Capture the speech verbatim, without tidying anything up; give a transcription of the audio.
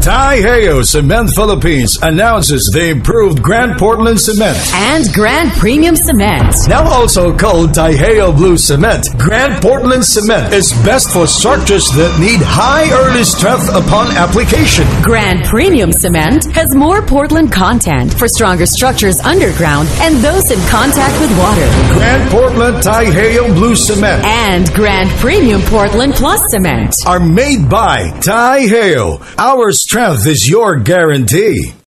Taiheiyo Cement Philippines announces the improved Grand Portland Cement and Grand Premium Cement. Now also called Taiheiyo Blue Cement, Grand Portland Cement is best for structures that need high early strength upon application. Grand Premium Cement has more Portland content for stronger structures underground and those in contact with water. Grand Portland Taiheiyo Blue Cement and Grand Premium Portland Plus Cement are made by Taiheiyo. Our strength is your guarantee.